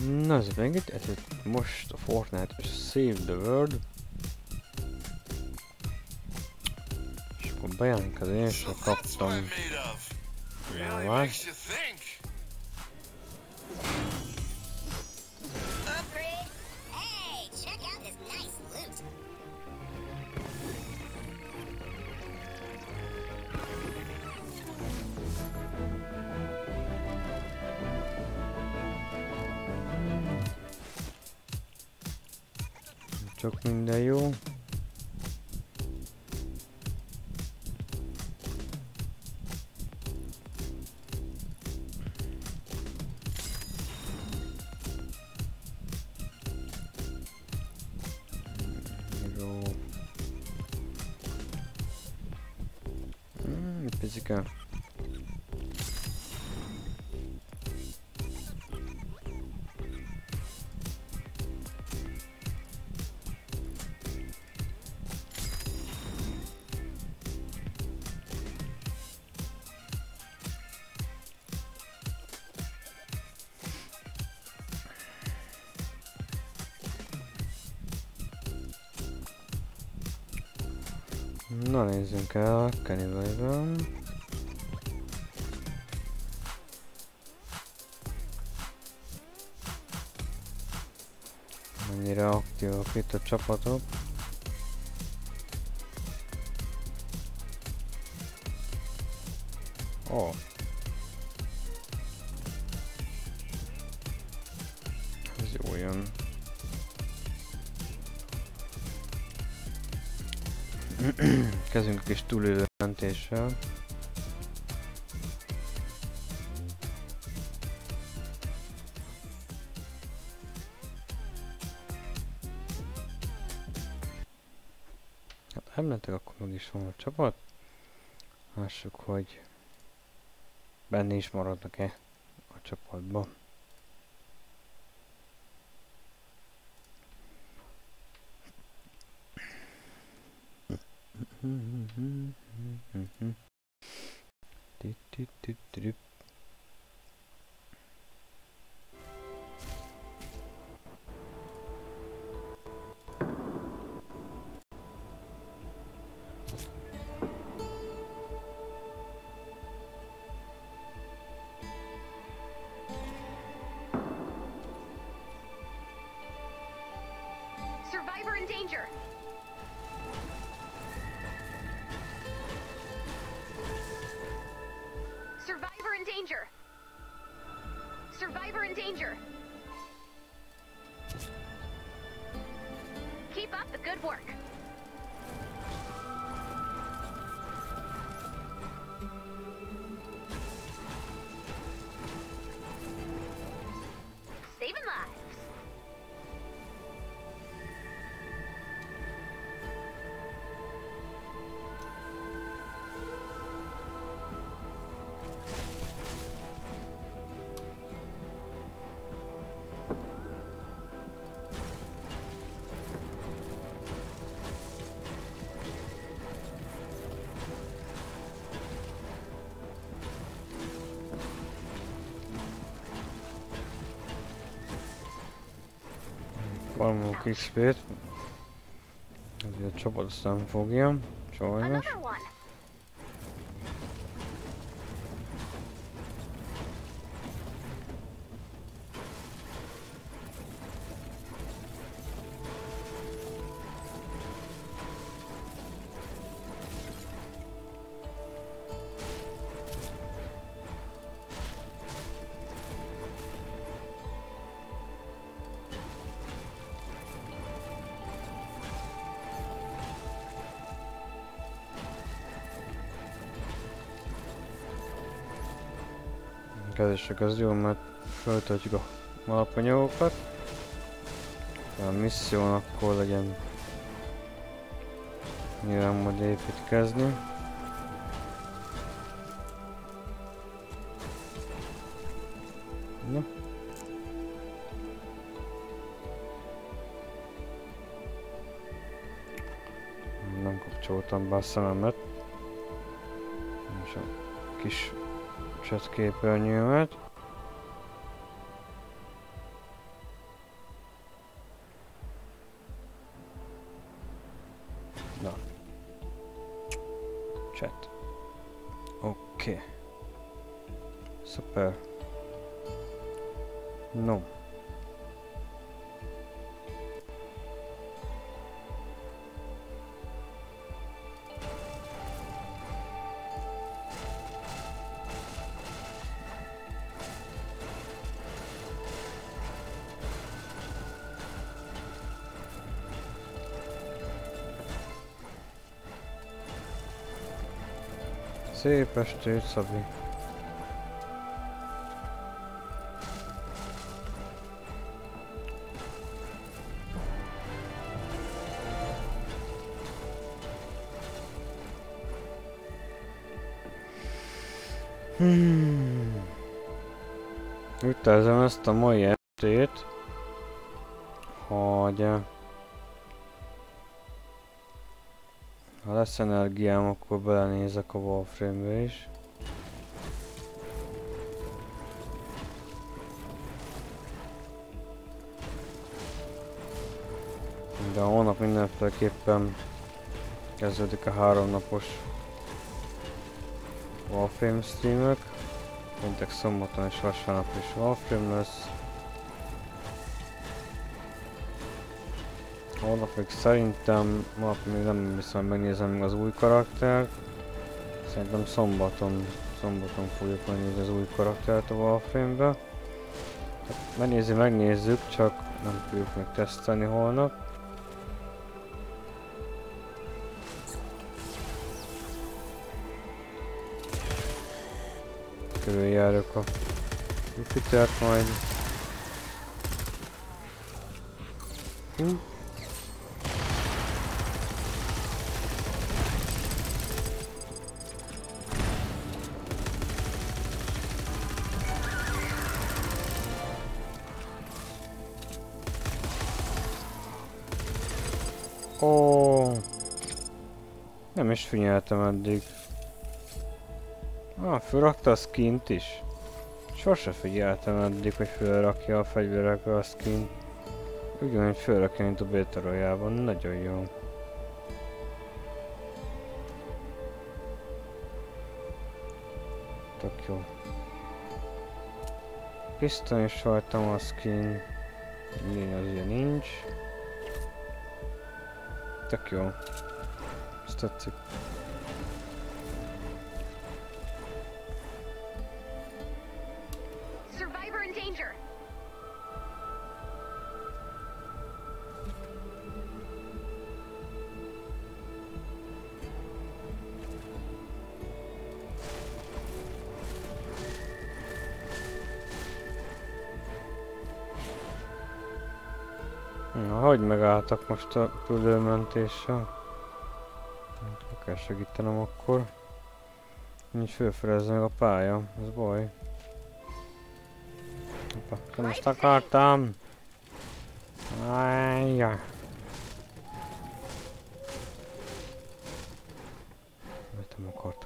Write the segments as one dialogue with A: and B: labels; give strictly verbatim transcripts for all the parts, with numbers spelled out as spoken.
A: Na, ez megint, ez most a Fortnite Save the World. És akkor bejelentkezik, én is kaptam. Nyilván. Csak minden jó. Jó. Hmm, picike. Na nézzünk el, Cannibalism. Mennyire aktívak itt a csapatok. Ó. Oh. Ez jó jön. Kezdünk a kis túlélőmentéssel. Hát említek, akkor meg is van a csapat. Lássuk, hogy benne is maradnak-e a csapatban.
B: Survivor in danger. Survivor in danger. Survivor in danger. Keep up the good work. Saving lives.
A: Valami kis spét. Ezért a csapat aztán fogja. Sajnos. Kezdések az jó, mert feltöltjük a alapanyagokat. A misszión akkor legyen nyilván majd építkezni. Na. Nem kapcsoltam be a szememet. És a kis chat képernyőmet. No. Szép estét, Szabi. Hmm. Úgy tervezem ezt a mai estét, hogy eh, ha lesz energiám, akkor belenézek a Warframe-be is. De a hónap mindenféleképpen kezdődik a háromnapos Warframe streamök. Péntek, szombaton és vasárnap is Warframe lesz. Holnap még szerintem, ma még nem viszont megnézem még az új karaktert. Szerintem szombaton, szombaton fogjuk megnézni az új karaktert a Warframe-be. Megnézni, megnézzük, csak nem fogjuk még tesztelni holnap. Körüljárjuk a Jupitert majd. Hm. Ó, nem is figyeltem eddig. Ah, fölrakta a skint is. Sose figyeltem eddig, hogy fölrakja a fegyverekre a skint. Ugyanúgy fölrakja, mint a Beta Royale-ban. Nagyon jó. Tök jó. Pisztoly is rajtam a skin. Lény az ilyen nincs. Tök jó. Ezt tetszik.
B: Survivor in danger.
A: Na, hogy megálltak most a küldőmentéssel? Ha kell segítenem akkor. Nincs fölfelezni meg a pálya, ez baj. Hoppá, nem ezt akartam! Ájjá! Mert nem akartam.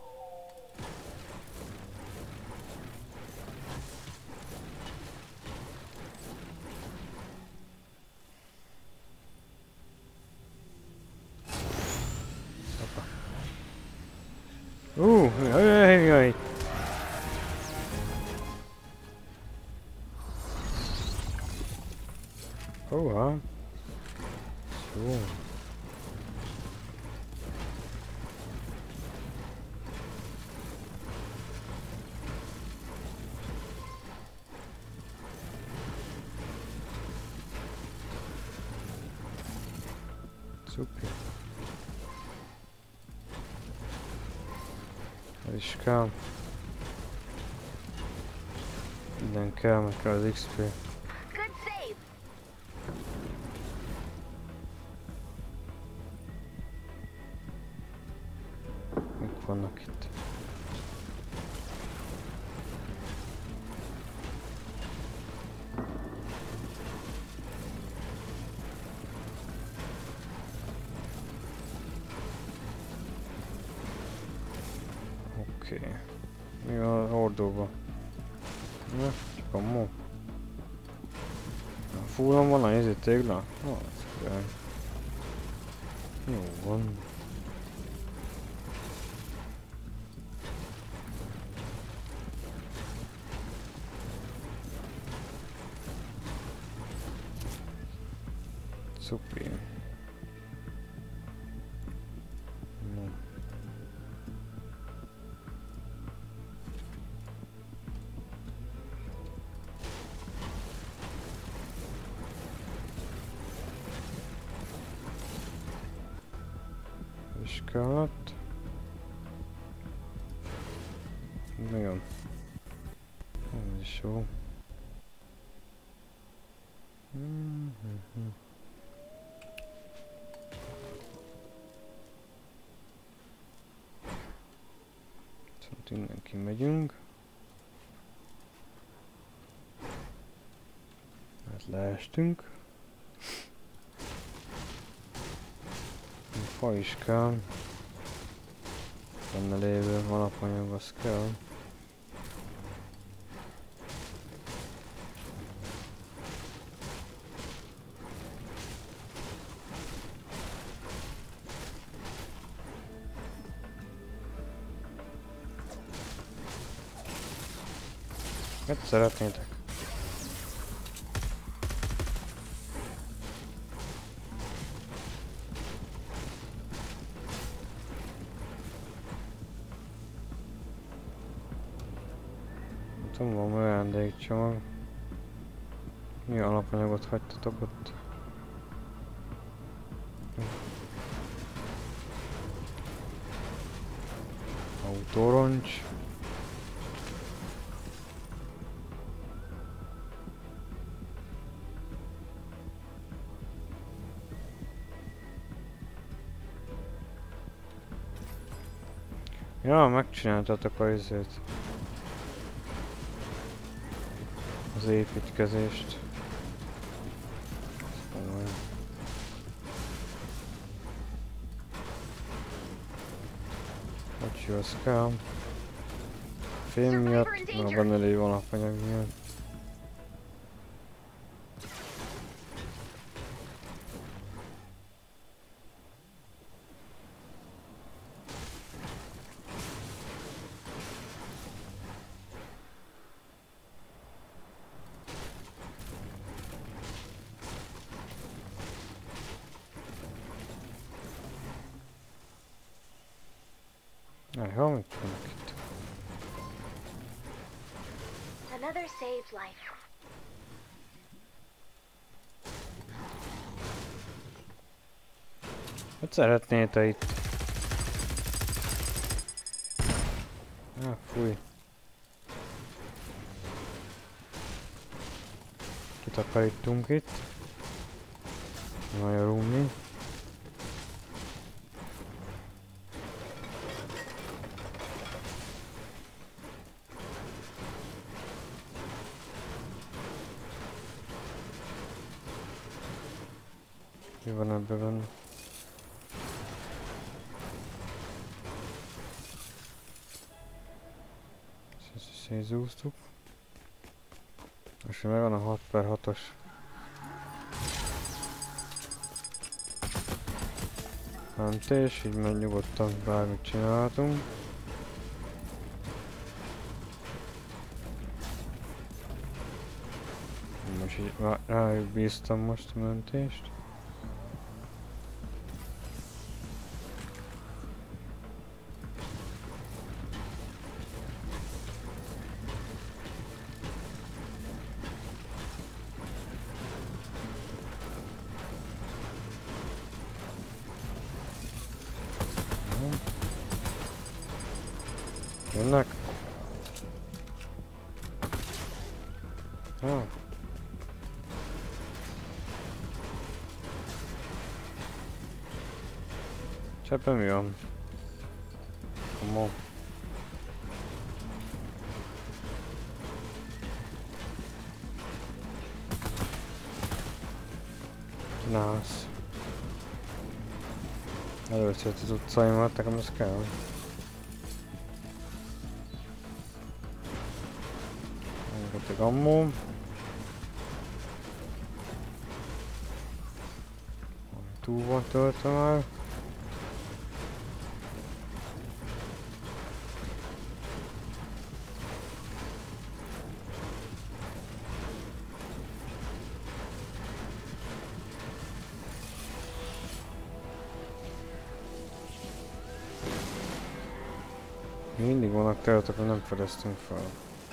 A: Uh, jaj, jaj, jaj. Húha. Jó. Szuper. Ez is kell. Minden kell, meg kell az iksz pé.
B: Good save.
A: Mik vannak itt? Oké. Okay. Mi van a hordóban? Na, csak a mo. A fúron van a izé tégla? Na, ez kell. Jó van. Szupi. No. Vizsgálat. Nagyon. Ez is jó. Mm-hmm. Szóval innen kimegyünk. Hát leestünk. Fa is kell. Benne lévő alapanyag az kell. Mit szeretnétek? Nem van ajándékcsomag. Mi alapanyagot hagytatok ott? Autóroncs. Ja, megcsináltatok a izét. Az építkezést. Hogy az kell. Fém miatt, meg benne lévő alapanyag miatt. Jó, mit tudunk itt?
B: Another saved life.
A: Mit szeretnél te itt? Ah, fúj. Kitakarítunk itt. Nagyon rúmi. Mi van ebben benne? Ezt szétzúztuk. Most megvan a hat per hatos. Mentés, így meg nyugodtan bármit csinálhatunk. Most így rájuk bíztam most a mentést. Jönnek? Ah. Cseppem mi van? Come on. Csinálsz. Először az utcaimat, nekem ez kell. Rengeteg ammó. Túl van töltve már. Mindig vannak területek, hogy nem fedeztünk fel.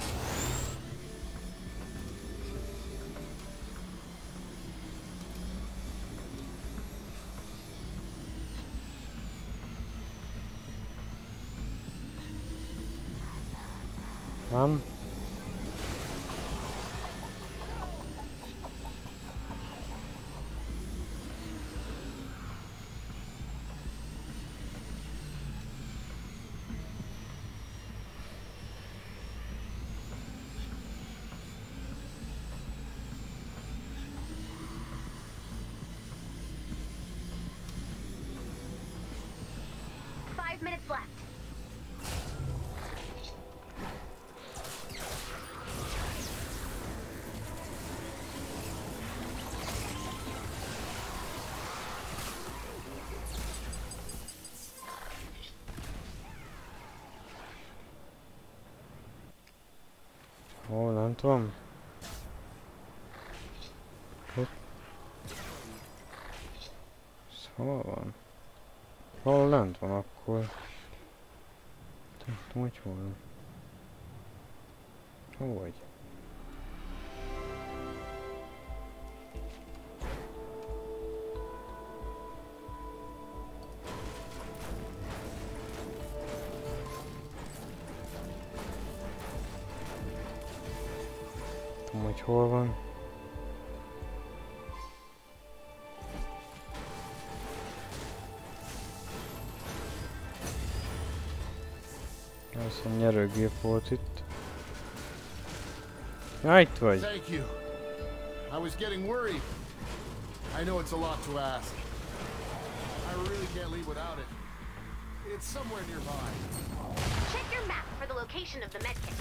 A: Nem?
B: Five minutes left.
A: Hol, nem tudom. Ott. Ez hol van? Hol lent van akkor? Nem tudom, hogy hol van. Hol vagy? Tudom, hogy hol van. Ez a nyerőgép volt itt. Ja, itt vagy.
C: Thank you. I was getting worried. I know it's a lot to ask. I really can't leave without it. It's somewhere nearby.
B: Check your map for the location of the medkit.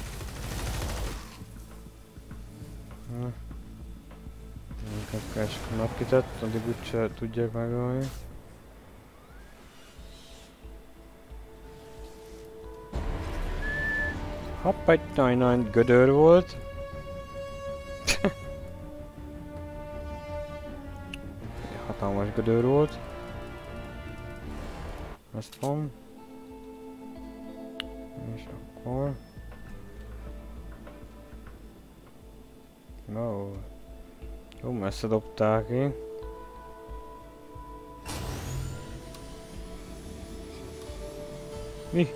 A: Hm. Minket keresik a napkitet, addig úgyse tudják megölni. Hopp, egy nagy-nagy gödör volt. Hatalmas gödör volt. Ezt van. És akkor... No. Jó, messze dobták én. Mi?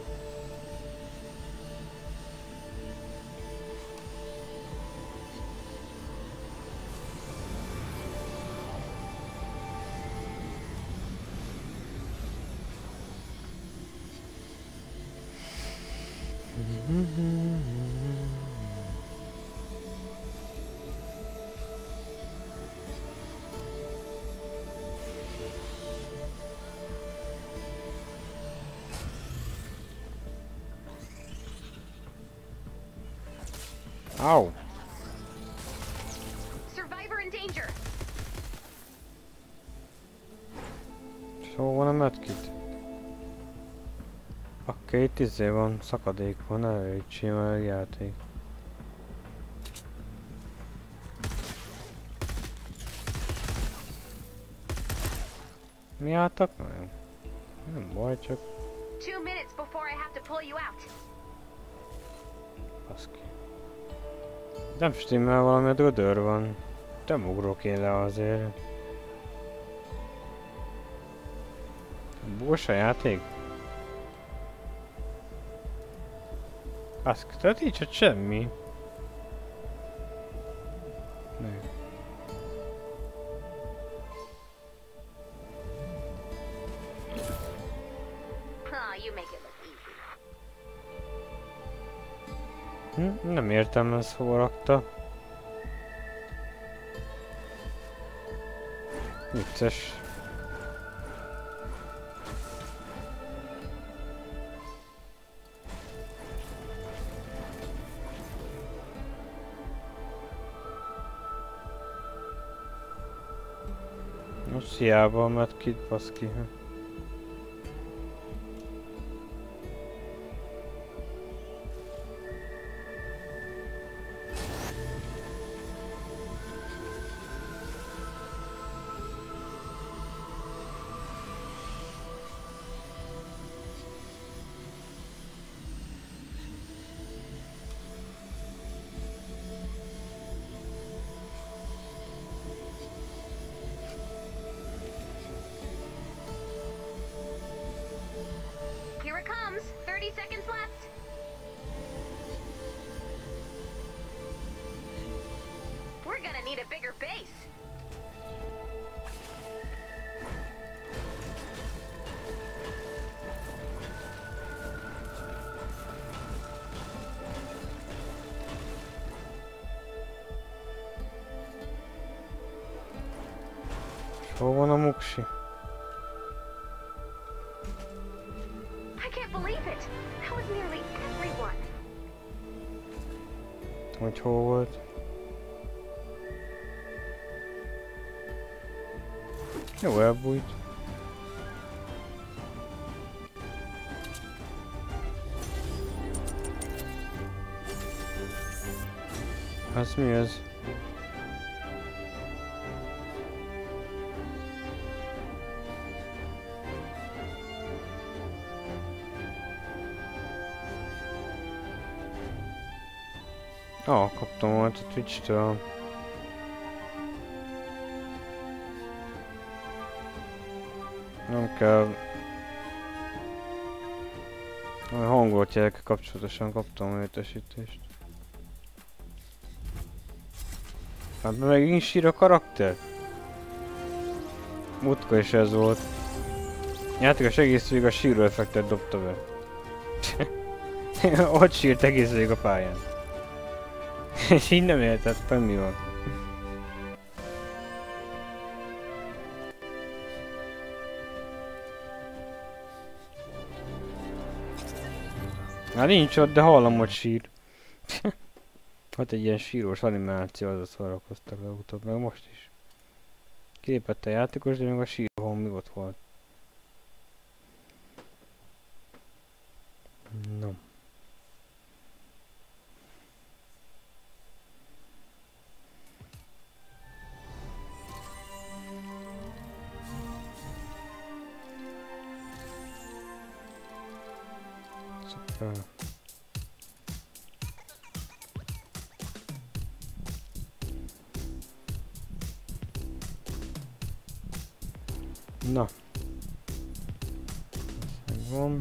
A: Ow!
B: Survivor in danger.
A: Szóval van a medkit. Oké, itt izé van, szakadék van, elég sima játék. Mi álltak? Nem. Nem baj, csak...
B: Two minutes before I have to pull you out.
A: Baszki. Nem stimmel, valami a gödör van. Nem ugrok én le azért. Bús a játék? Baszki, tehát így csak semmi. Nem.
B: Ah, you make it look easy.
A: Hm? Nem értem, ezt hova rakta. Vicces. Most hiába, mert kit baszki.
B: gonna need a bigger base.
A: Hol van a muksi?
B: I can't believe it. That was nearly everyone.
A: Hogy hol volt? Jó, elbújt. Ez mi ez? Ah, kaptam volt a Twitch-től. Nem kell... A hangolt jelekkel kapcsolatosan kaptam a értesítést. Hát megint sír a karakter? Múltkor is ez volt. Játékos egész végig a síró effektet dobta be. Ott sírt egész végig a pályán. És így nem értettem, mi van. Hát nincs ott, de hallom, hogy sír. Hát egy ilyen sírós animáció, azaz szórakoztak legutóbb, meg most is. Kilépett a játékos, de még a síró mi ott volt. No. Szuper. Na. Ez megvan.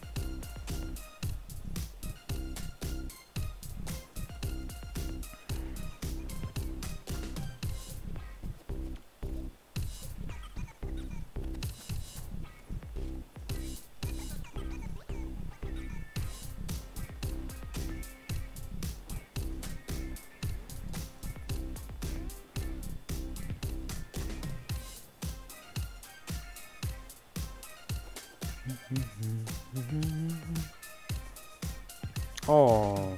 A: Oh.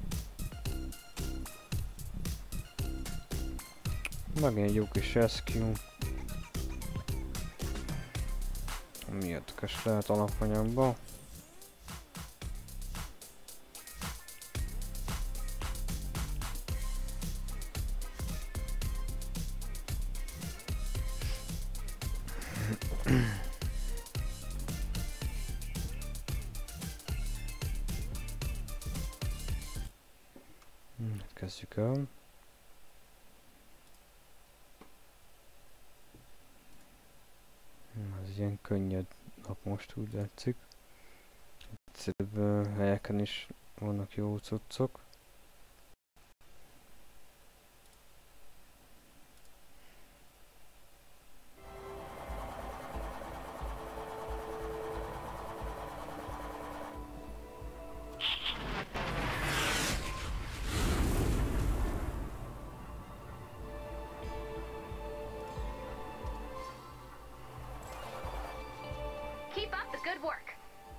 A: Megint egy jó kis rescue. Ami érdekes lehet alapanyagba. Kezdjük el. Ez ilyen könnyed nap most, úgy látszik. Egyszerűbb helyeken is vannak jó cuccok.
B: Keep up the good work.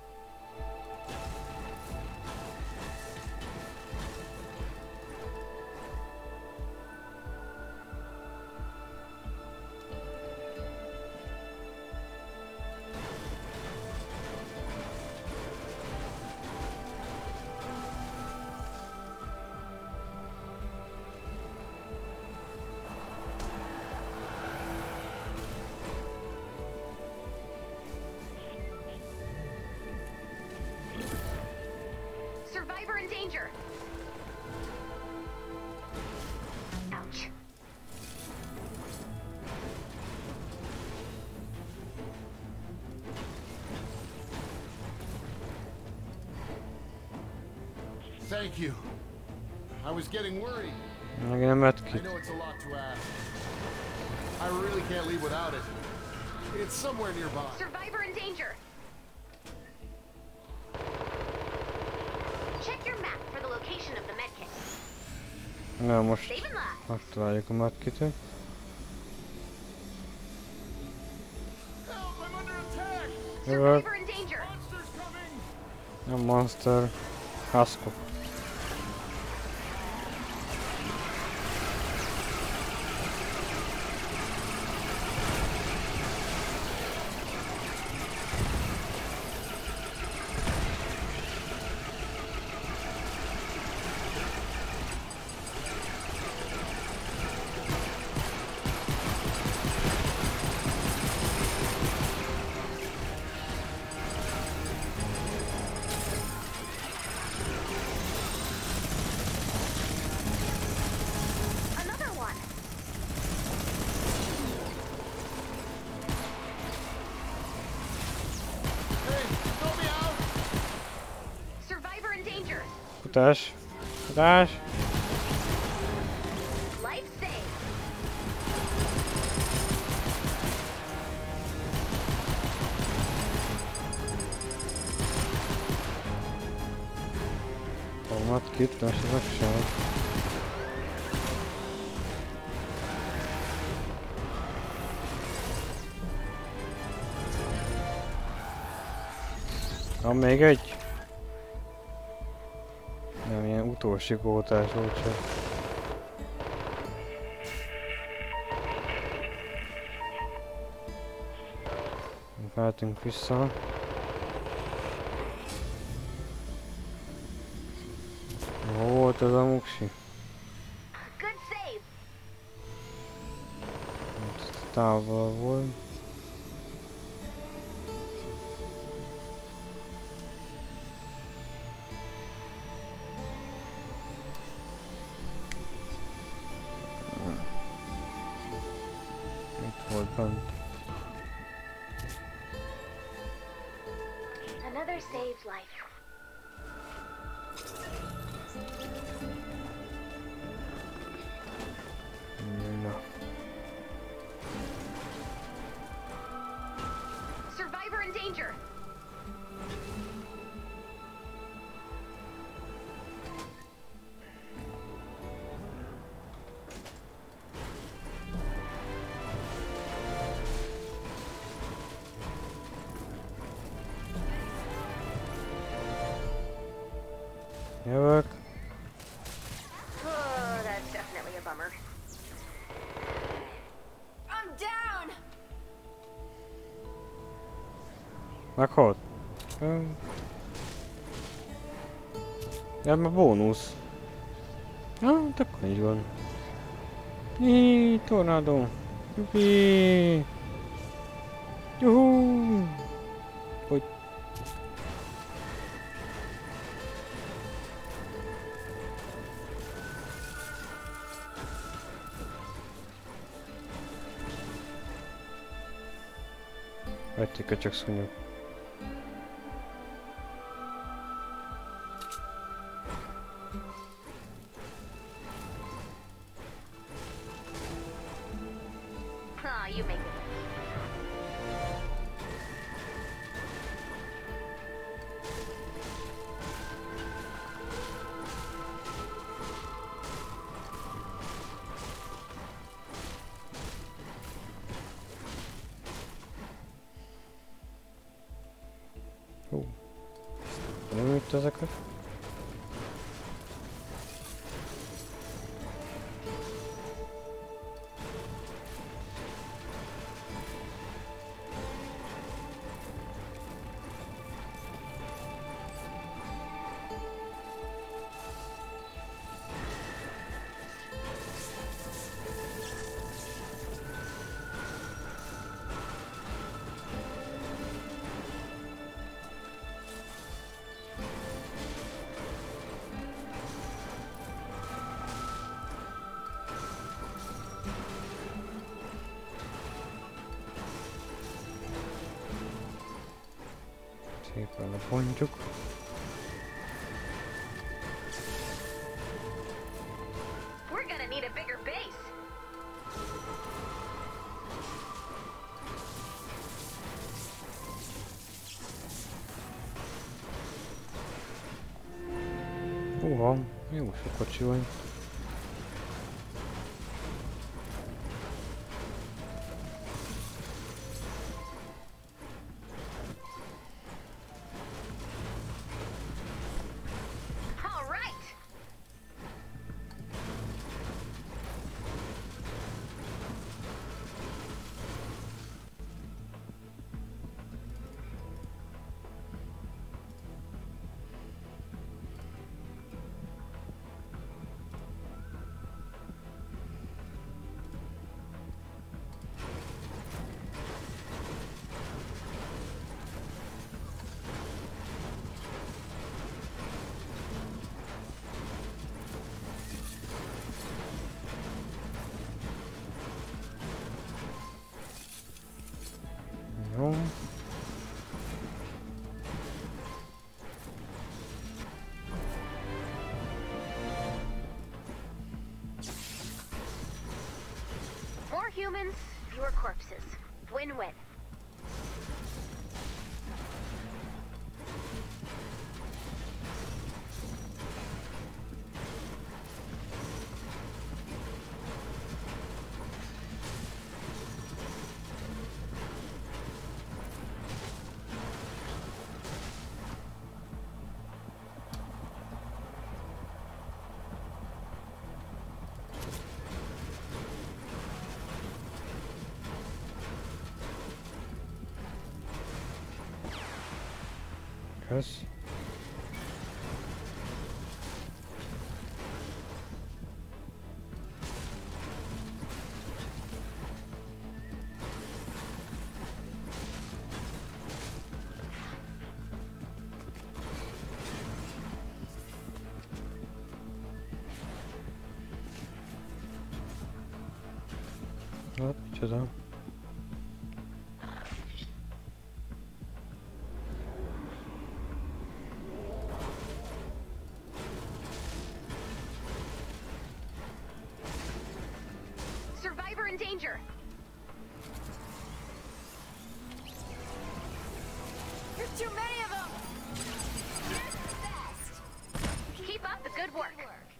B: Survivor in danger. Ouch.
C: Thank you. I was getting worried.
A: Meg nem vett
C: I
A: ki.
C: know it's a lot to ask. I really can't leave without it. It's somewhere nearby.
B: Survivor in danger. Check your map for the location of the medkit.
A: Na most
B: Save and last.
A: megtaláljuk a medkitet.
C: Help! I'm under attack!
A: Jövök.
B: Survivor in danger.
C: Monsters coming!
A: Nem monster. Huskok.
B: Another one.
C: Hey, throw me out!
B: Survivor in danger.
A: Futás. Futás.
B: Life saved.
A: A medkit, most ez meg sem. Van még egy? Nem, ilyen utolsó kótás volt csak. Mehetünk vissza. Hol volt ez a muksi?
B: Good save.
A: Távol volt. Itt volt bent.
B: Another saved life.
A: Na.
B: Survivor in danger.
A: Jövök.
B: Oh, that's definitely a bummer. I'm down.
A: Meghalt? Ja, mert bónusz. Ah, hát akkor így van. Jé, tornádó. Jupi. Juhú. Hogy? Vették csak szúnyog.
B: Ah, you make it.
A: Hú. Nem üt ezeket? Szépen lepontjuk.
B: We're gonna need
A: Van. Jó, sok kocsi van.
B: All right.
A: Jó.
B: More humans, fewer corpses. Win-win.
A: Kösz. Hát, micsoda?
B: Survivor in danger. There's too many of them. You're the best. Keep up the good work.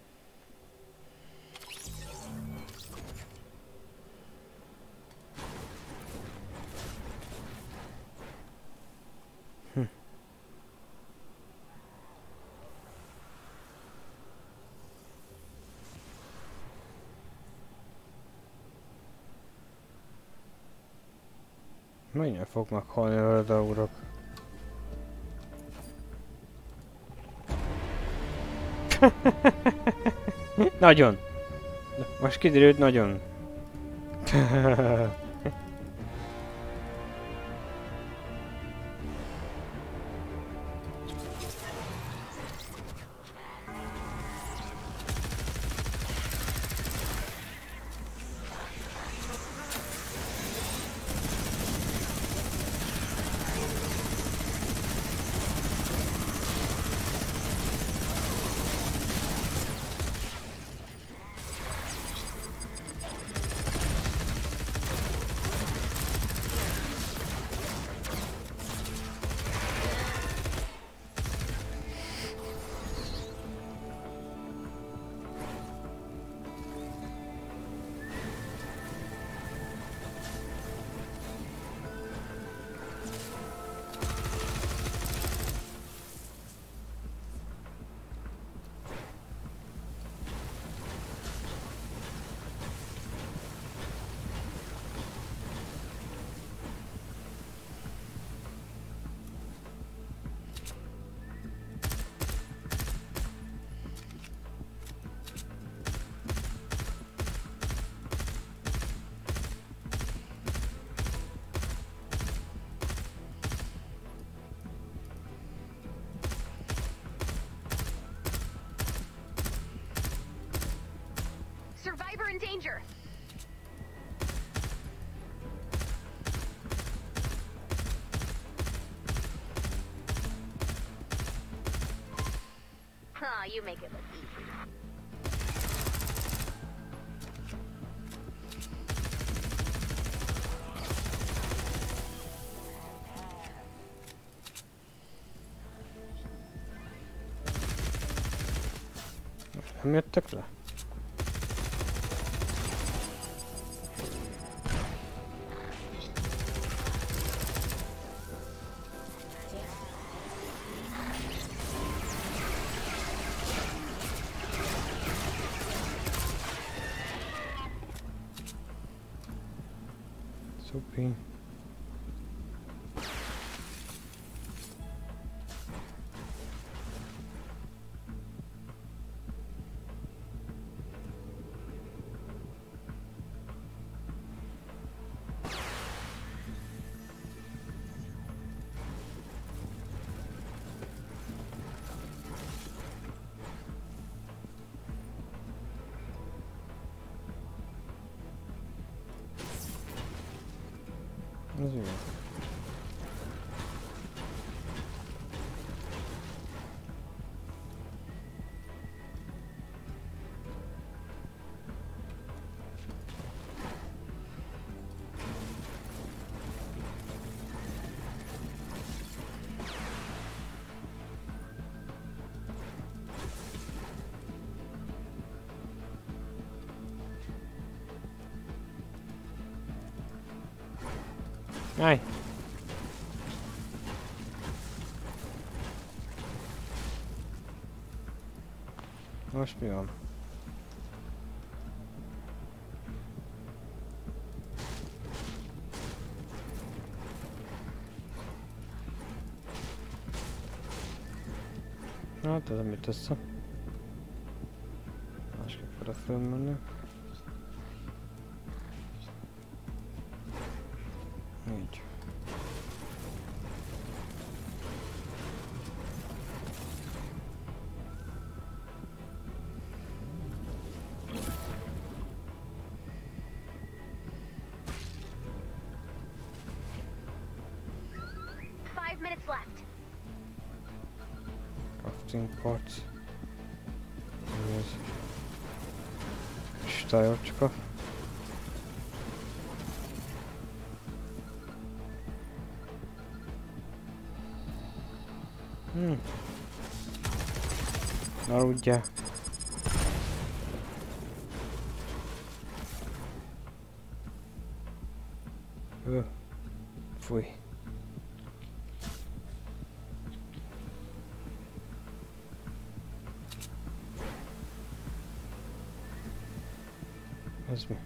A: Mennyire fognak halni veled a urak? Nagyon! Most kiderült nagyon.
B: Survivor in danger. Huh, you make it look easy.
A: Nem jöttek le? Szupi. Ez jó. Állj! Most mi van? Hát ez amit össze. Másképp oda fölmenni. Így.
B: Five minutes left.
A: Crafting pots. Ez. Kristályocska. Hmm. Aludjál. Ö. Fúj. Ez mi?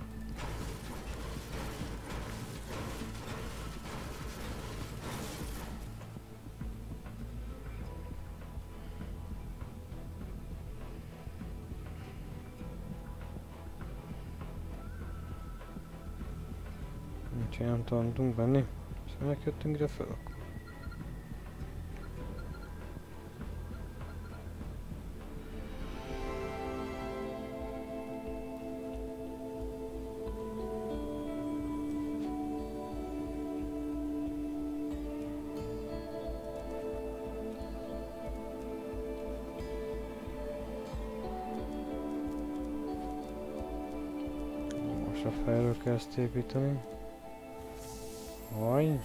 A: Úgyhogy nem tudunk benni. Szóval megjöttünk ide fel akkor. Most a fejről kell ezt építeni. Oj.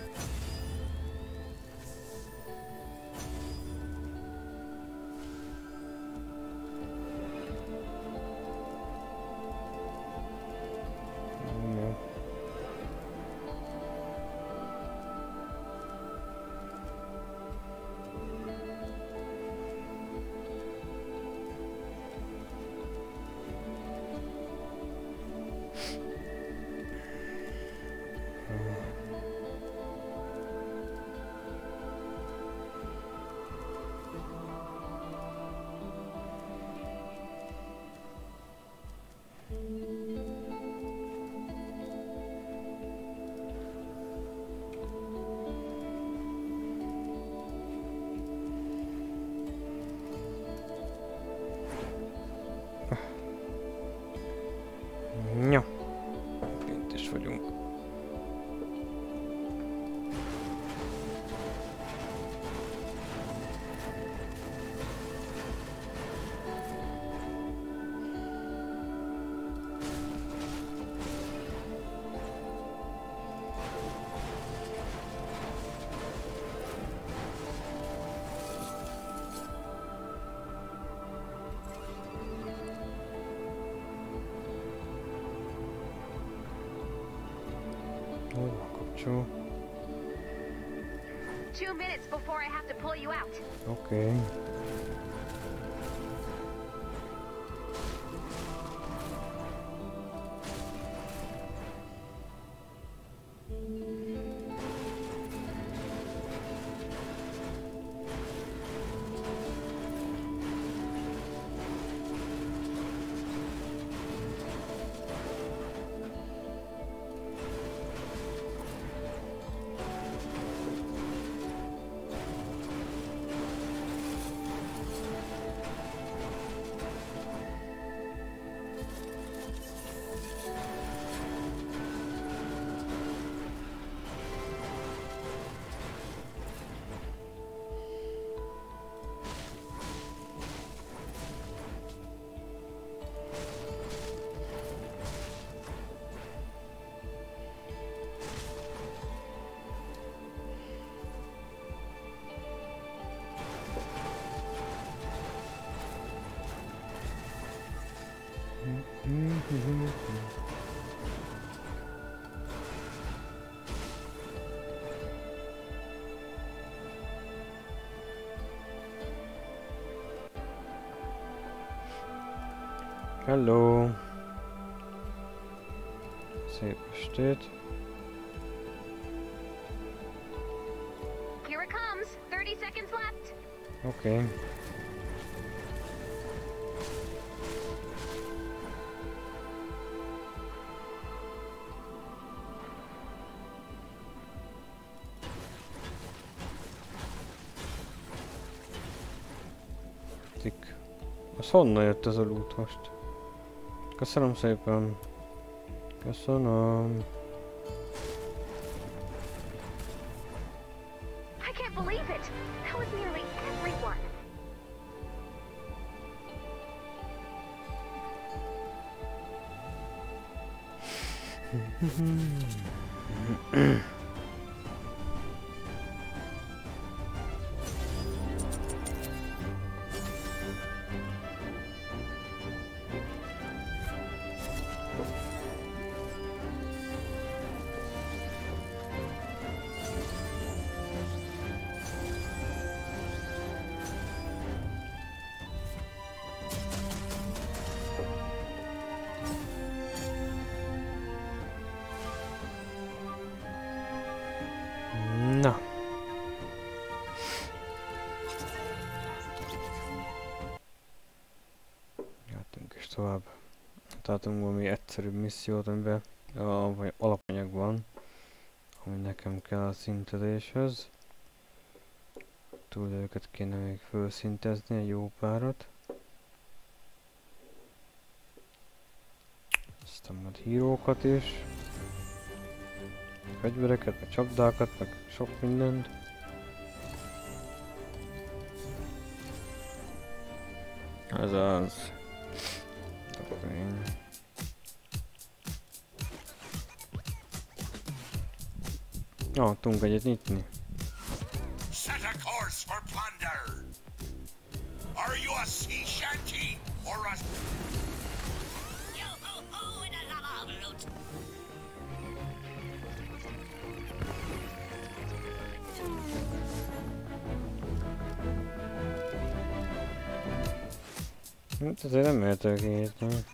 A: No. Hol van a kapcsoló?
B: Two minutes before I have to pull you out.
A: Oké. Okay. Hello! Szép estét!
B: Here it comes. thirty seconds left.
A: Oké. Okay. Tik. Az honnan jött ez a loot most? Köszönöm szépen. Köszönöm.
B: I can't believe it. That was nearly everyone.
A: Na. Jöttünk is tovább. Találtunk valami egyszerűbb missziót, amiben a alapanyag van, ami nekem kell a szintezéshez. Túl őket kéne még felszintezni, egy jó párat. Aztán majd hírókat is. Fegyvereket, meg csapdákat, meg sok mindent. Ez az. Ja, tudunk egyet nyitni.
D: Set a course for plunder. Are you a sea shanty or a... Yo ho ho in a lava loot.
A: Hát azért nem értek kinyitni.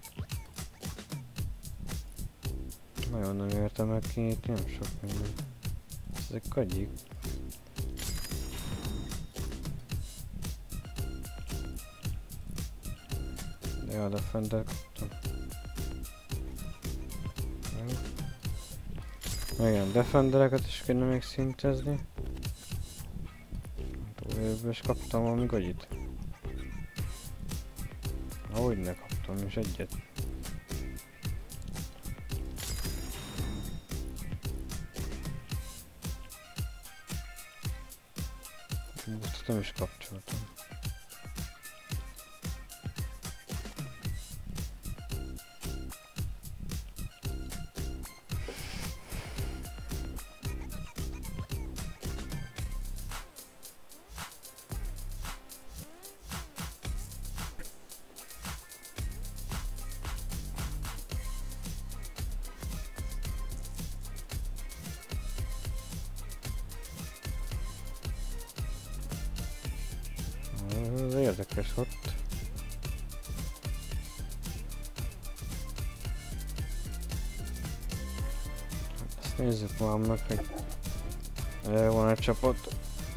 A: Nagyon nem értem meg kinyitni, nem sok minden. Ezek kagyik. De ja, Defender kaptam. Igen, Defendereket is kéne még szintezni. Túlélőből is kaptam valami gagyit. Ahogy ne kaptam is egyet. Most nem is kapcsoltam. érdekes ott. Ezt nézzük már meg, hogy van egy csapat.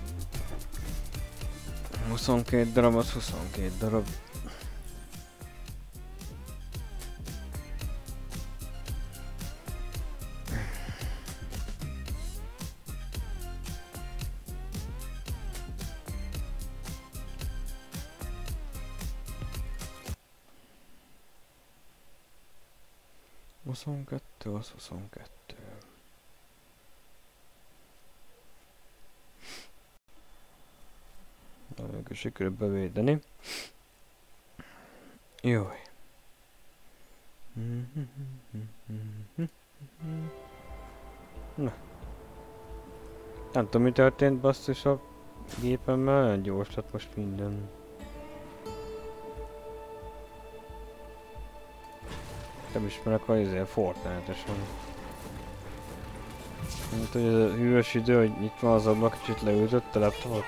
A: huszonkét darab, az huszonkét darab. huszonkettő, az huszonkettő. Na, végül sikerült bevédeni. Jaj. Na. Nem tudom, mi történt, basszus a gépemmel, nagyon gyors lett most minden. Nem ismerek a izé, Fortnite-esen. Mint hogy ez a hűvös idő, hogy itt van az ablak, kicsit leültött a laptopot.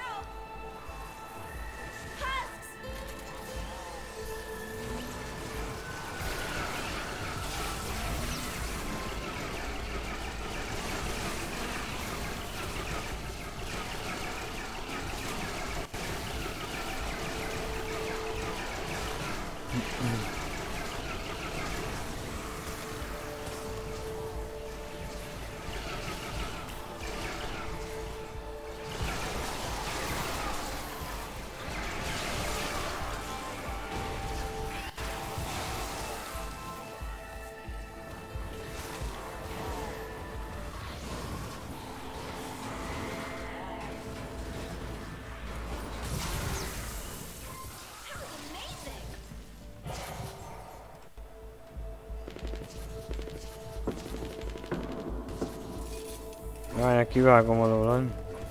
A: Várjál, kivágom alól.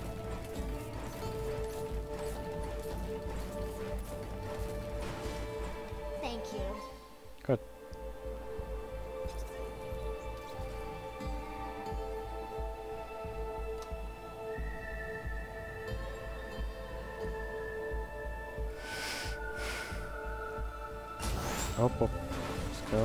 B: Thank you.
A: Cut. Hopp, hopp. Ez kell.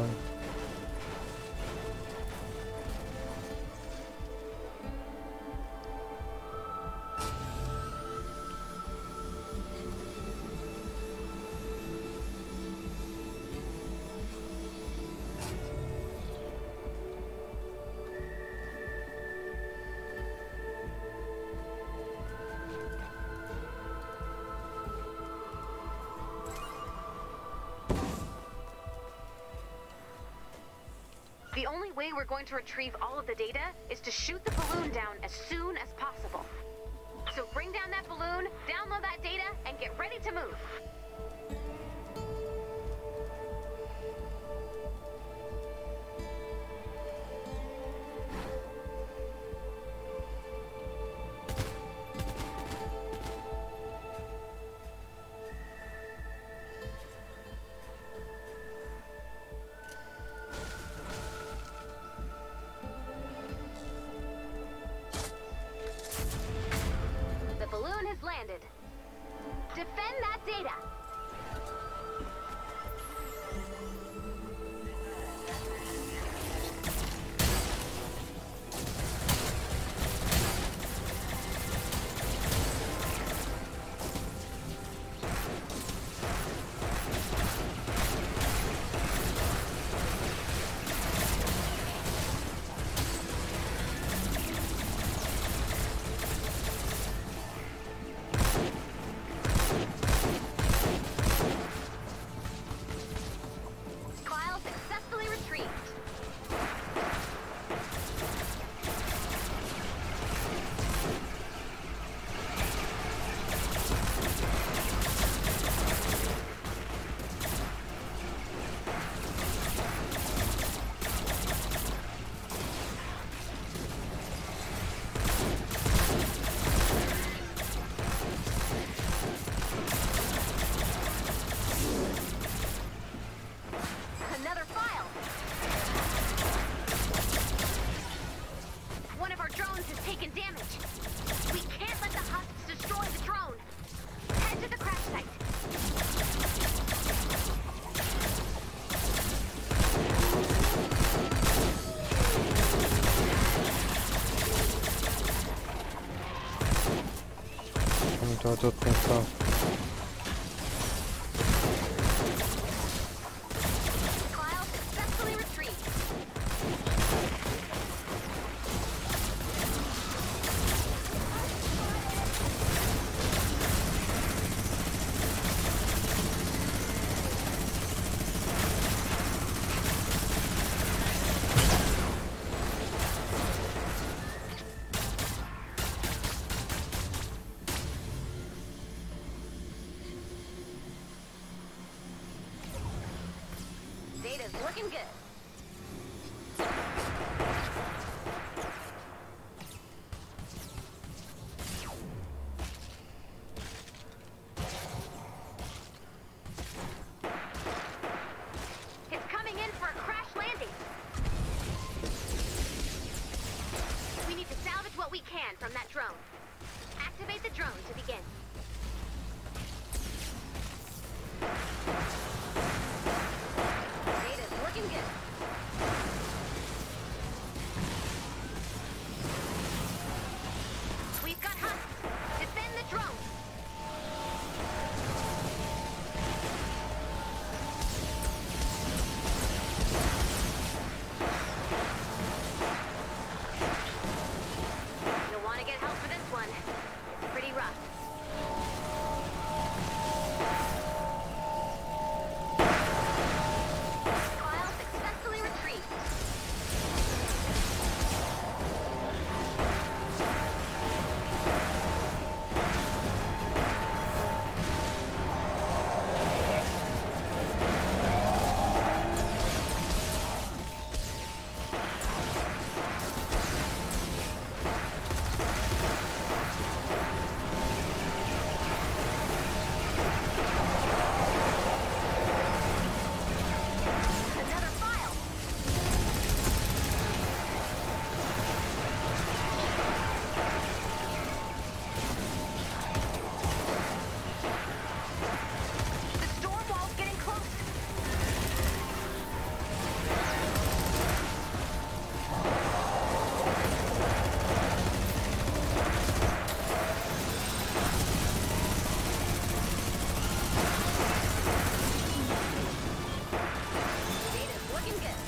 B: The only way we're going to retrieve all of the data is to shoot the balloon down as soon as possible. So bring down that balloon, download that data, and get ready to move. The balloon has landed. Defend that data.
A: Nem tartottunk fel.
B: Kyle successfully retrieved. Data's looking good. It's coming in for a crash landing. We need to salvage what we can from that drone. Activate the drone to begin. Data's looking good. We've got hunts. Defend the drone. You'll want to get help for this one. It's pretty rough. Kyle successfully retrieved. Another file. The storm wall's getting close. Data's looking good.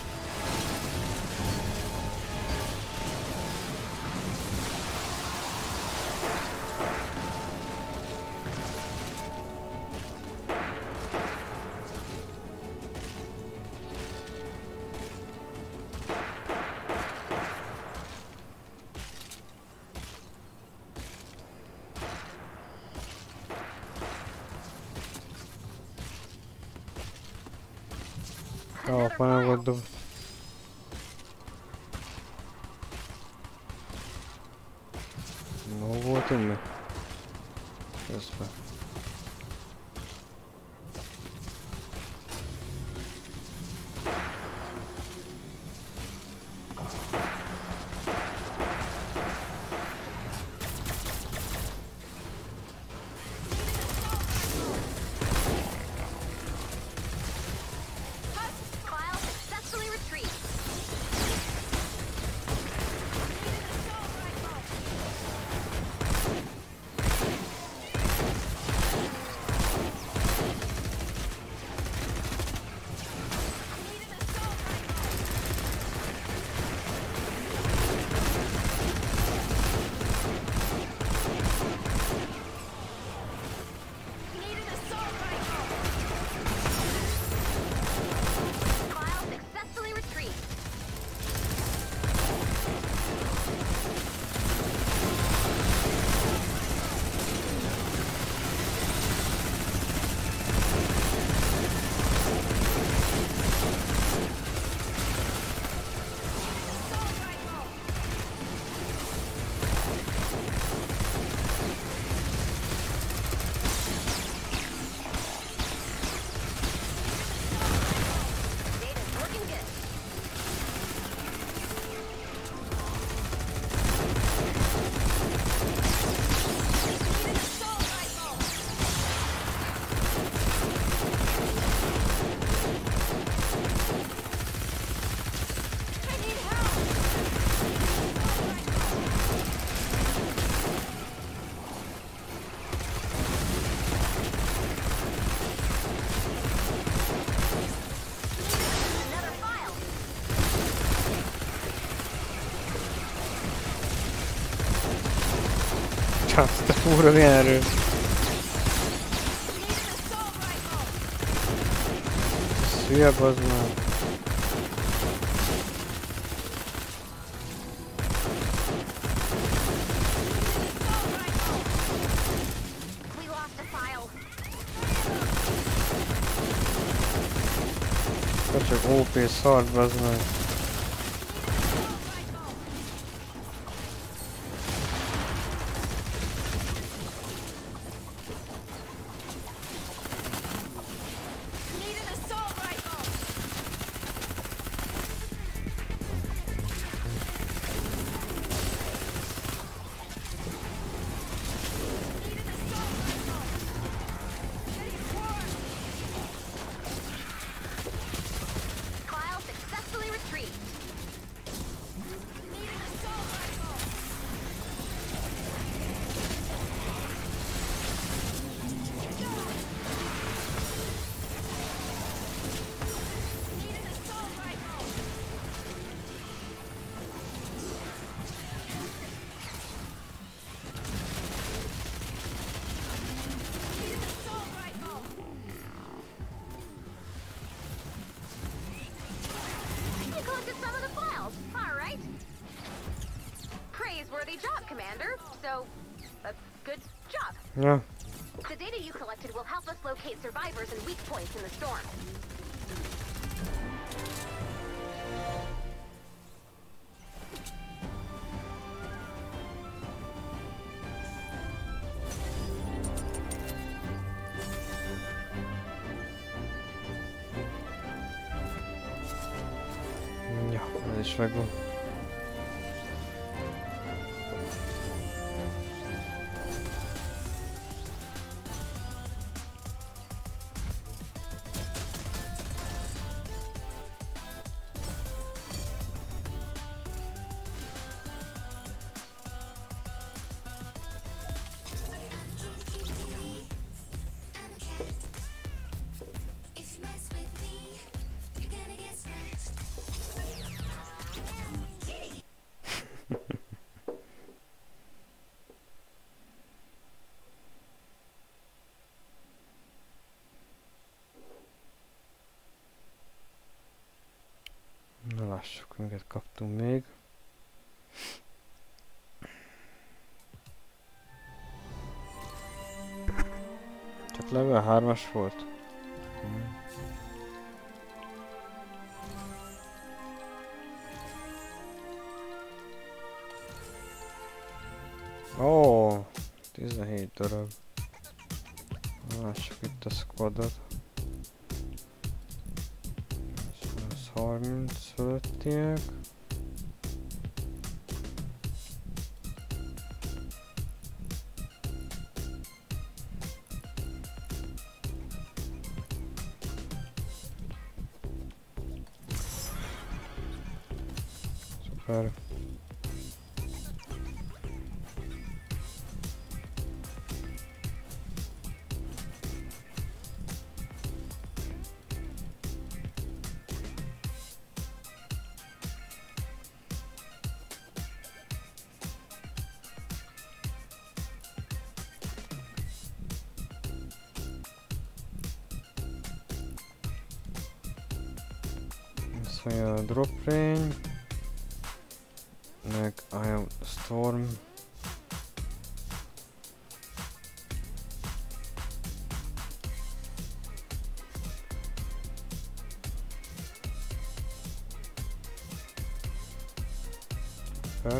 A: Oh,
B: Another
A: pana
B: file.
A: voddu. No, voltunk mi? Közben.
B: Kyle successfully retrieved.
A: Azt a fúra milyen erő. Szülye bazd már.
B: We lost a file.
A: Ez csak ó pé szart bazd meg.
B: Need an assault rifle. File successfully retrieved. Need an assault rifle. Need an assault rifle. Need an assault rifle. You collected some of the files. All right. Praiseworthy job, Commander. So, a good job.
A: Ja.
B: The data you collected will help us locate survivors and weak points in the storm.
A: Ja, ez is megvan. Na lássuk, minket kaptunk még. Csak level hármas volt. Ó, oh, tizenhét darab. Lássuk itt a squadot. harminc fölöttiek. Szuper. A drop range, meg Ion Storm. Perk.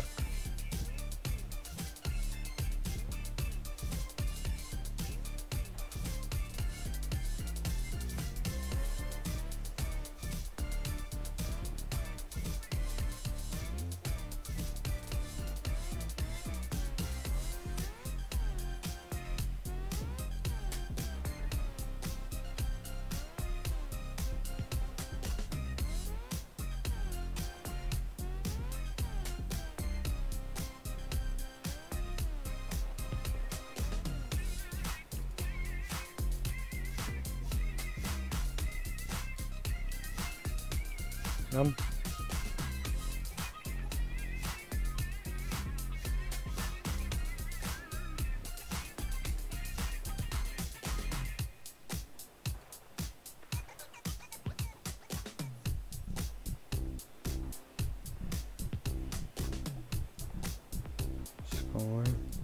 A: Nem. komoly.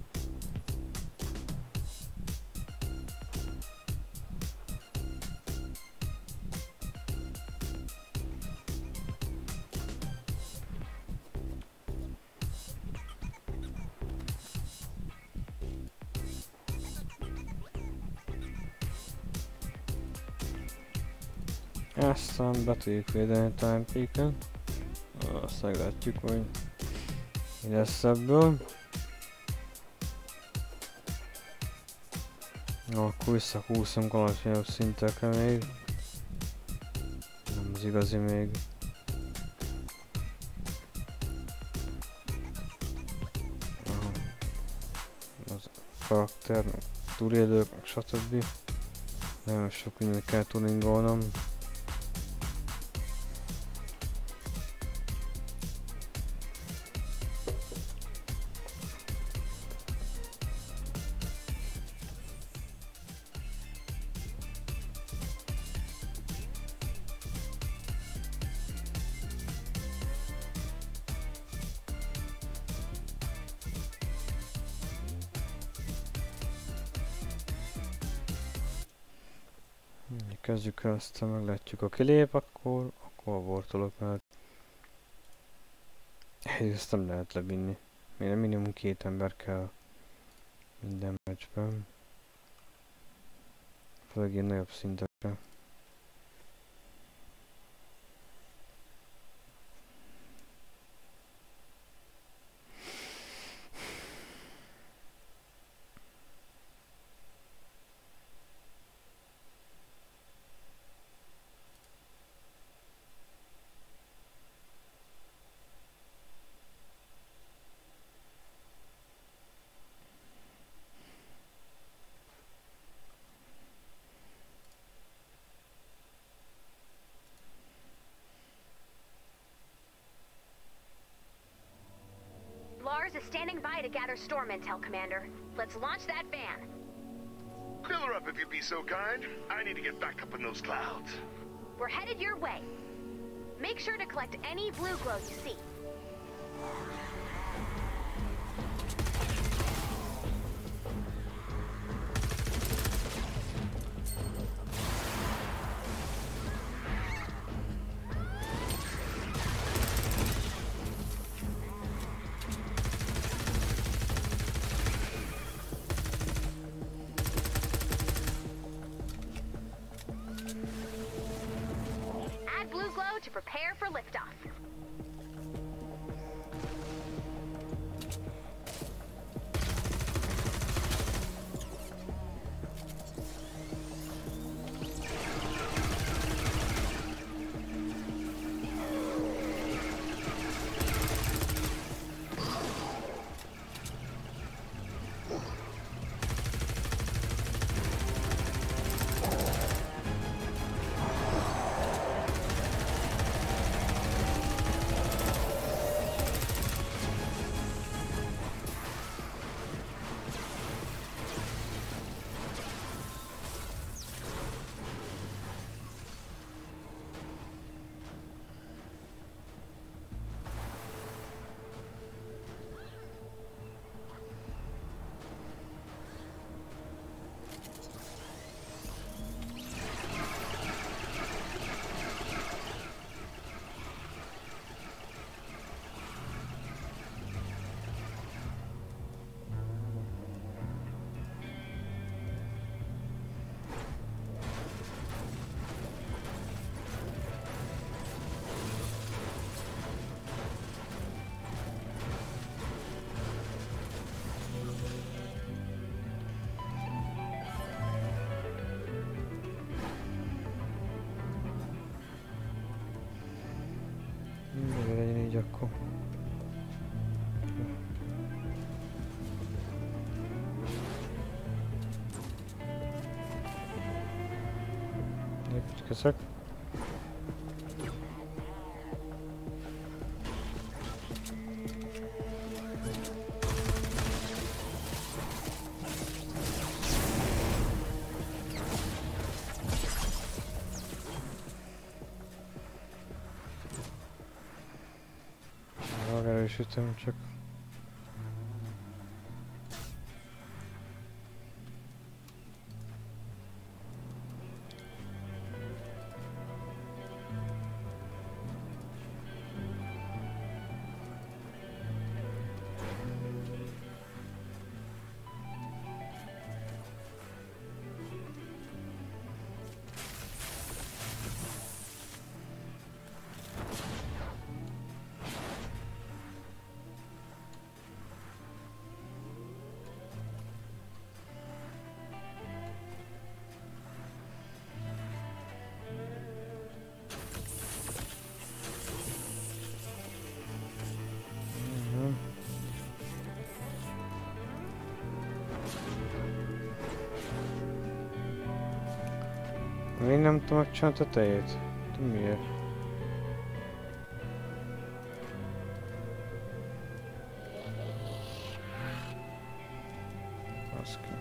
A: Aztán be tudjuk védeni Time-Peak-en. Azt meglátjuk, hogy mi lesz ebből. No, akkor visszakúszunk alacsonyabb szintekre még. Nem az igazi még. Aha. Az karakter, túlélők, stb. Nagyon sok mindent kell tuningolnom. Kezdjük el, aztán meglátjuk, a kilép, akkor, akkor abortolok, mert ezt nem lehet levinni. Még minimum két ember kell minden meccsben. Főleg ilyen nagyobb szintekre.
B: Lars is standing by to gather storm intel, Commander. Let's launch that van.
E: Fill her up if you'd be so kind. I need to get back up in those clouds.
B: We're headed your way. Make sure to collect any blue glow you see. To prepare for liftoff.
A: Akkor. Építkezek. Megerősítem csak. Én nem tudom megcsinálni a tetejét. Tudom miért. Az ki.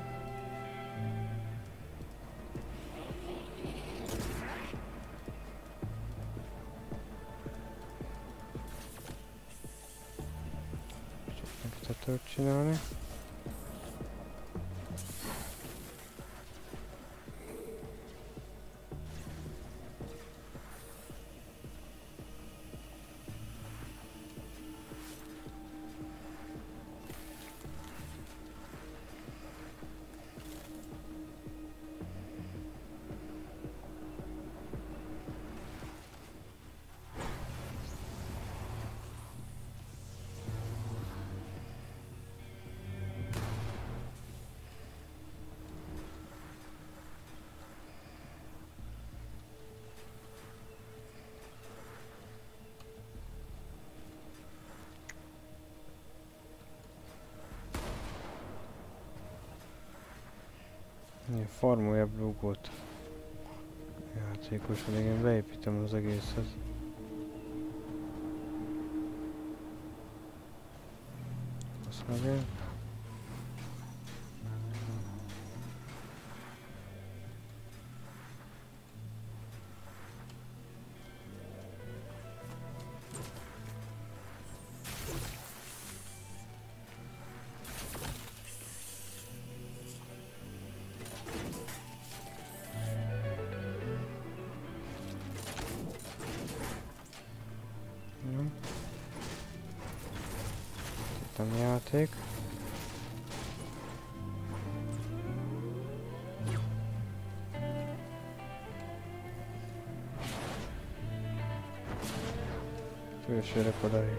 A: Csak tetőt csinálni. Ilyen farmoljabb rúgót. Játékos, hogy én beépítem az egészet. Azt meg én. Tettem játék. Fősérek odaig.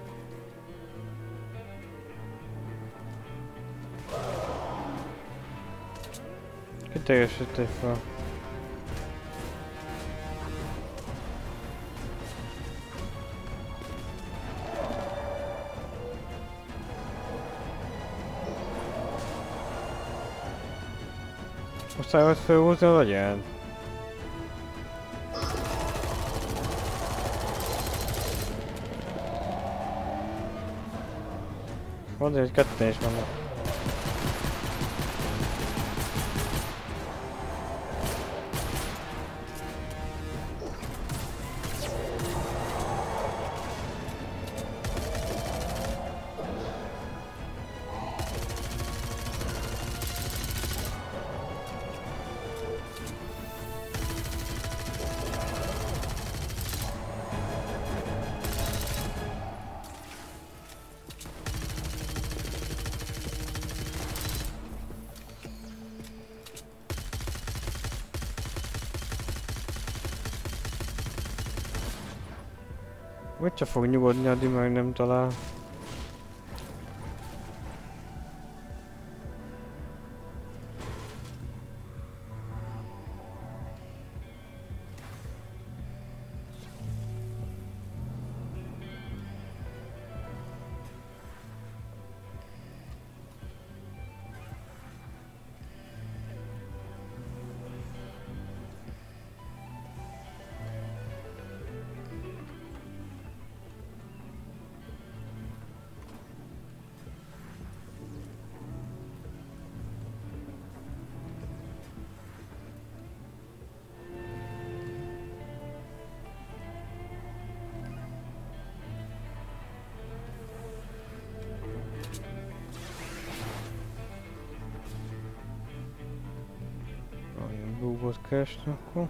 A: Kiteljesíték fel. Muszáj volt felhúzni az agyán. Mondja, hogy ketten is vannak. Vagy csak fog nyugodni, addig meg nem talál. Rúgót keresni akkor.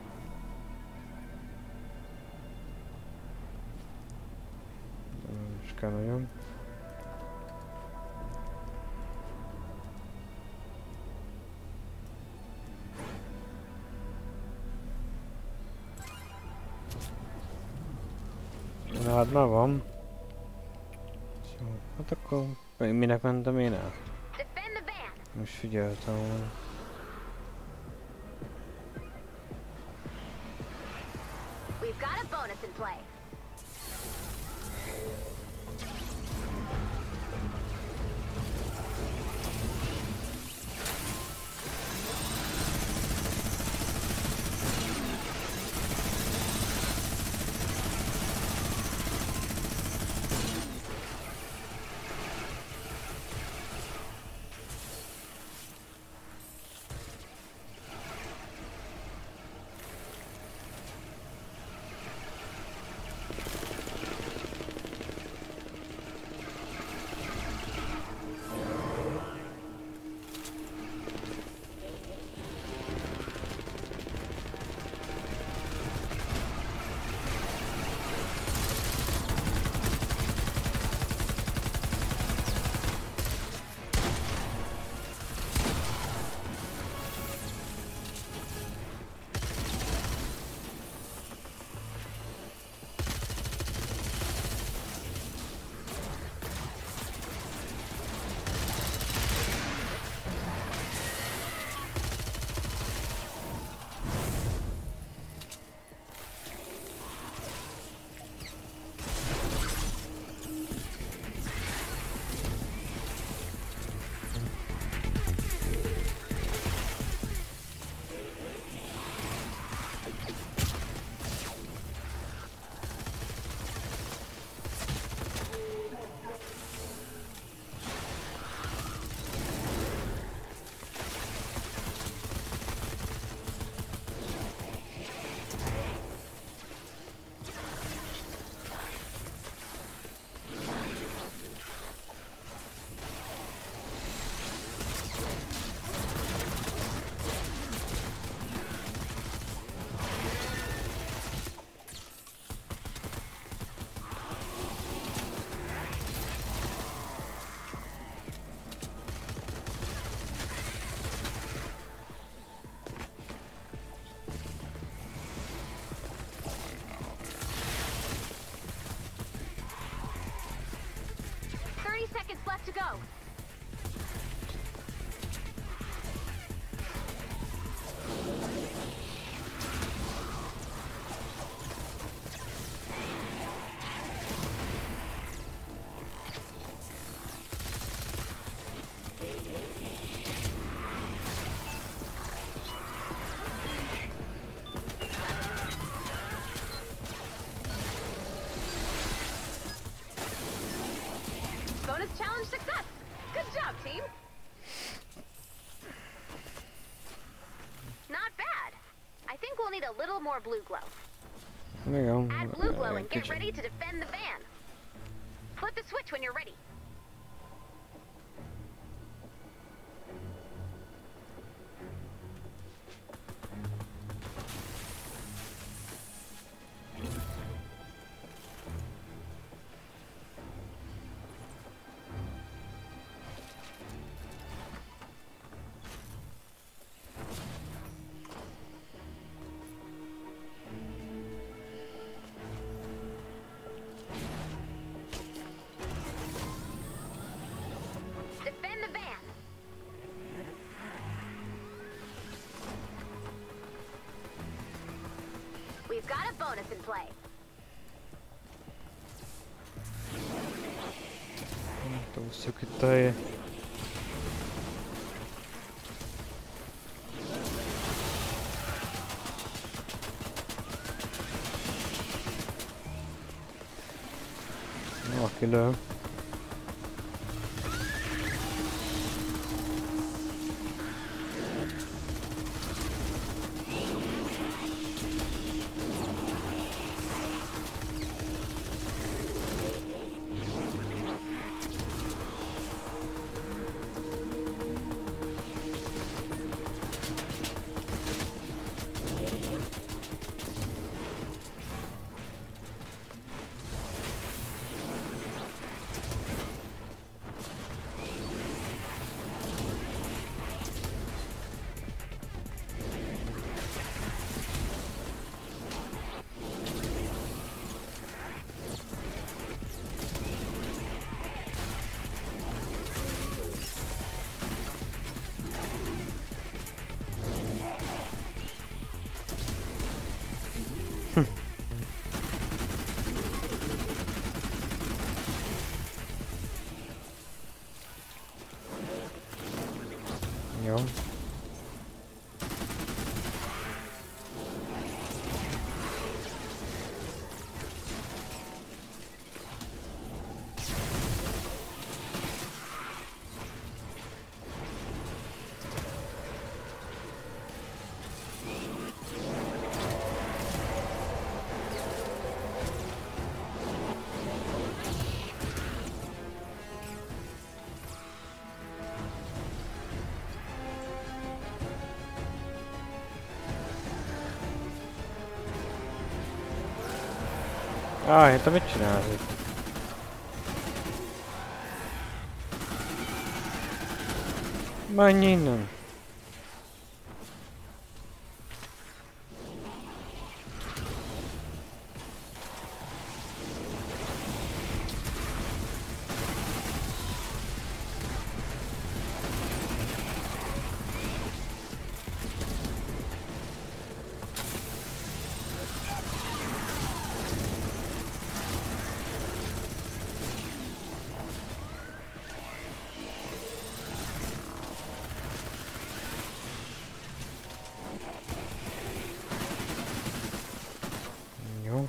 A: De nem is kell nagyon. Na hát már van. Jó, hát akkor minek mentem én el? Most figyeltem volna.
B: We've got a bonus in play. left to go. Bonus challenge success! Good job, team! Not bad. I think we'll need a little more blue glow.
A: Igen.
B: Add blue glow and get
A: Kicsit.
B: ready to defend the van. Flip the switch when you're ready. Defend the van. We've got a bonus in play.
A: Tuossa itt ei. No, kyllä. Joo. Ai, että mit csinálsz itt? Menj innen! Joo.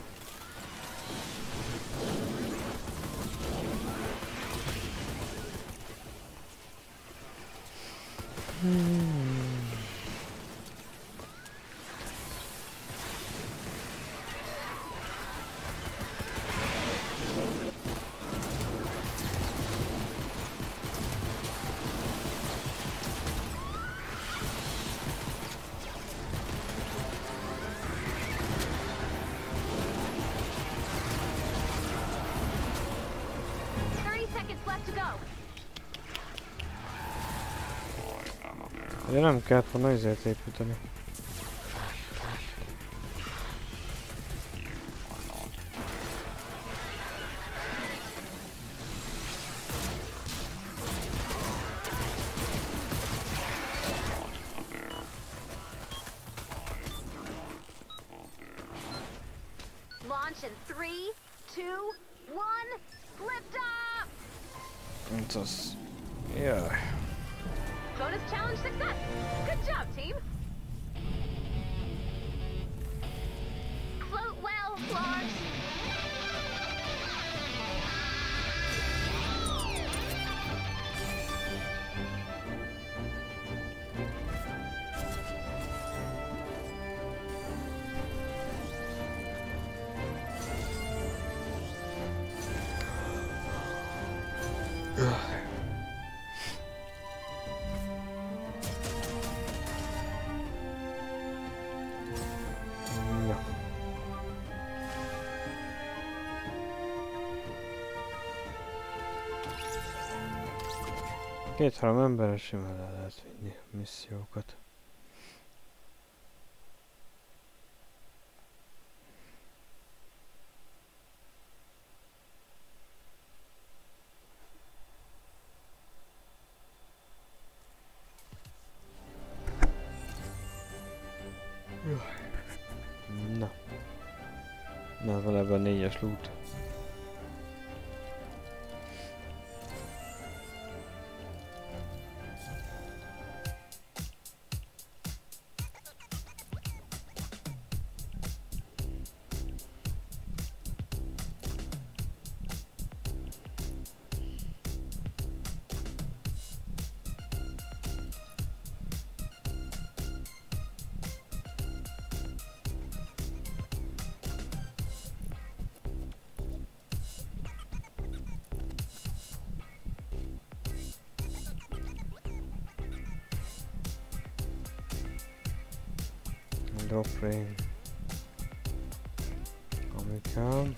B: thirty seconds left to go.
A: Ja nem kellett volna izét építeni.
B: Three, two, one, lift off!
A: Hát az... Jaj.
B: Bonus challenge success! Good job, team! Float well, Lars!
A: Ja. Két-három emberre simán el lehet vinni missziókat. Na. Na, van ebben négyes loot. Drop rain. Ami kell.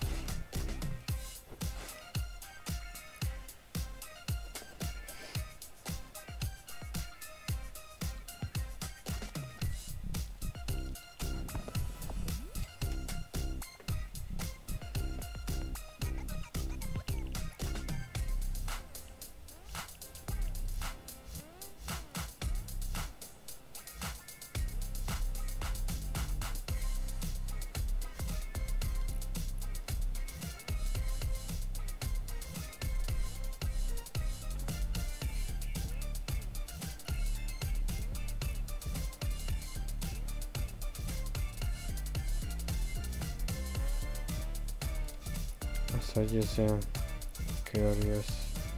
A: Az, hogy ez ilyen curious.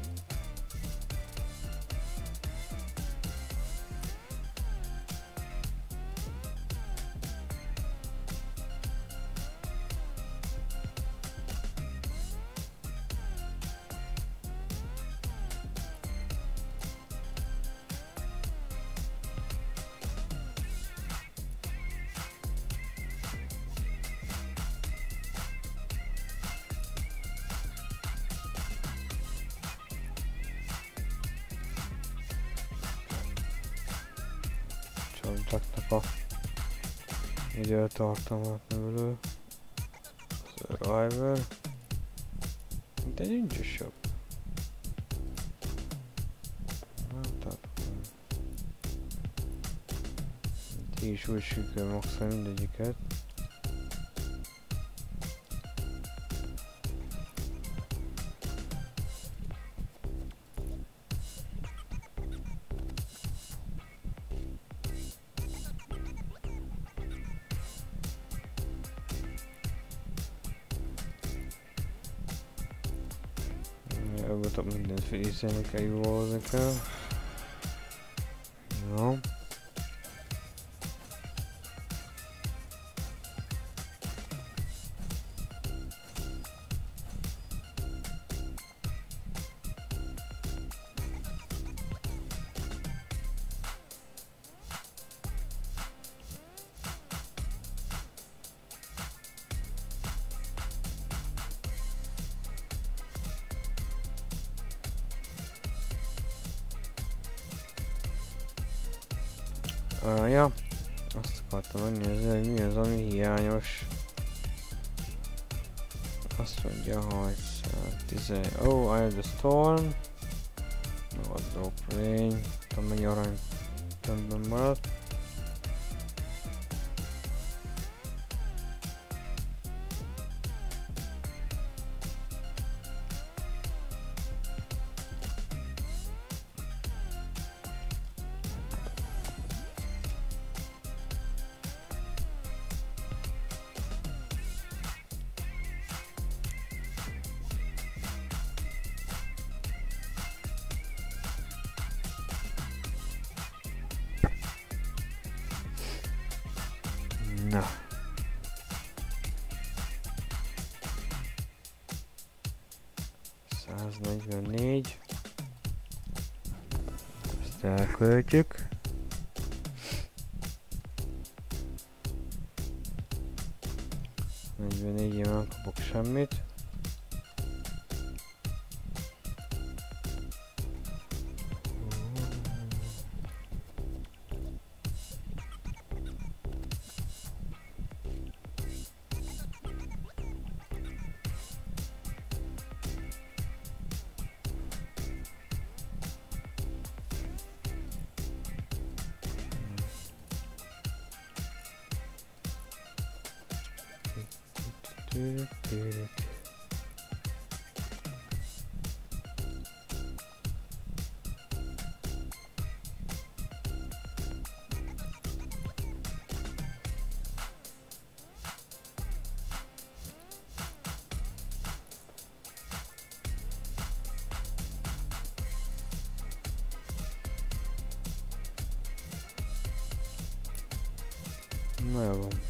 A: Csapjaknak a időtartamát növelő Survivor, de nincs is jobb. Hát, ti is úgy sikerül maxolni mindegyiket. Előbb mindent félíteni kell, jóvalni kell. Jó. Uh, ja, azt akartam megnézni, hogy mi az, ami hiányos. Azt mondja, hogy tizenegy... Oh, I have the storm. No, a drop rain. Tudom, mennyi arany tömbben maradt. Na. száznegyvennégy. Ezt elköltjük. negyvennégy, nem kapok semmit. Na jó van.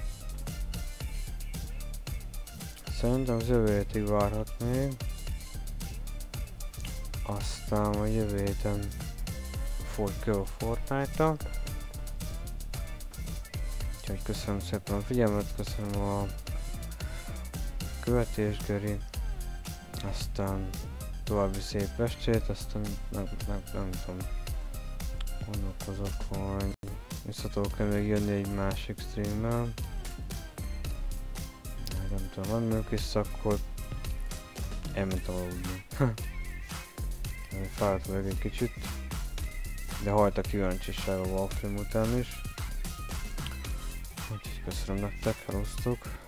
A: Szerintem az jövő hétig várhat még. Aztán a jövő héten folyt ki a Fortnite-ra. Úgyhogy köszönöm szépen a figyelmet, köszönöm a követést, Geri. Aztán további szép estét, aztán nem, nem, nem tudom. Gondolkozok, hogy vissza tudok-e még jönni egy másik streammel. Nem tudom, van még vissza, akkor elmentem aludni. Fáradt vagyok egy kicsit, de halt a kíváncsiság a Warframe után is. Úgyhogy köszönöm nektek, elosztok.